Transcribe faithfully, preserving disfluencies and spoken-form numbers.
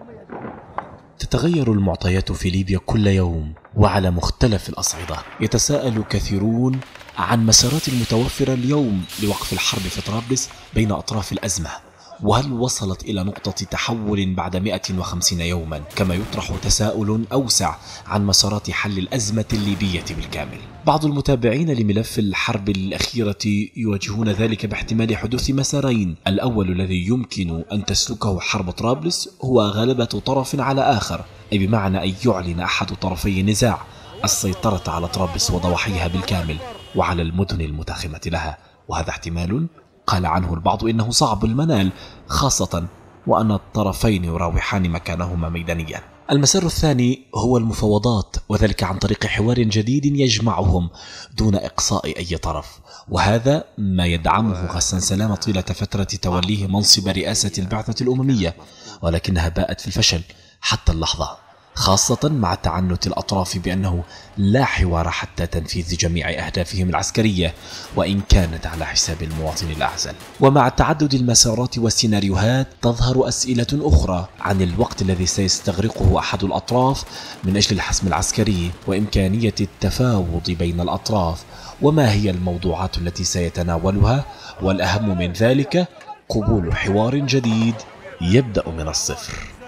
تتغير المعطيات في ليبيا كل يوم وعلى مختلف الأصعدة. يتساءل كثيرون عن مسارات المتوفرة اليوم لوقف الحرب في طرابلس بين أطراف الأزمة، وهل وصلت إلى نقطة تحول بعد مئة وخمسين يوما؟ كما يطرح تساؤل أوسع عن مسارات حل الأزمة الليبية بالكامل. بعض المتابعين لملف الحرب الأخيرة يواجهون ذلك باحتمال حدوث مسارين. الأول الذي يمكن أن تسلكه حرب طرابلس هو غلبة طرف على آخر، أي بمعنى أن يعلن أحد طرفي النزاع السيطرة على طرابلس وضواحيها بالكامل وعلى المدن المتاخمة لها، وهذا احتمال قال عنه البعض إنه صعب المنال، خاصة وأن الطرفين يراوحان مكانهما ميدانيا. المسار الثاني هو المفاوضات، وذلك عن طريق حوار جديد يجمعهم دون إقصاء أي طرف، وهذا ما يدعمه غسان سلامة طيلة فترة توليه منصب رئاسة البعثة الأممية، ولكنها باءت في الفشل حتى اللحظة، خاصة مع تعنت الأطراف بأنه لا حوار حتى تنفيذ جميع أهدافهم العسكرية، وإن كانت على حساب المواطن الأعزل. ومع تعدد المسارات والسيناريوهات تظهر أسئلة أخرى عن الوقت الذي سيستغرقه أحد الأطراف من أجل الحسم العسكري وإمكانية التفاوض بين الأطراف، وما هي الموضوعات التي سيتناولها، والأهم من ذلك قبول حوار جديد يبدأ من الصفر.